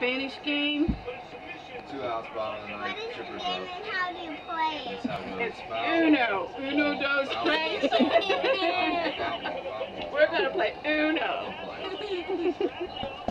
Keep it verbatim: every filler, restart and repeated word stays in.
Spanish game? Two outs, bottom of the ninth. What is Chipper's it and up. how do you play it? That's how it goes. It's Foul, Uno. ball, Uno ball, dos foul, tres. foul, ball, foul, ball, foul, ball, foul, ball. We're going to play Uno.